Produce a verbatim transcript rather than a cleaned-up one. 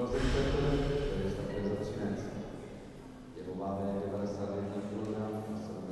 dvacet pět, to je za třináct. Jeho máme devadesát jedna kilogramů a sedm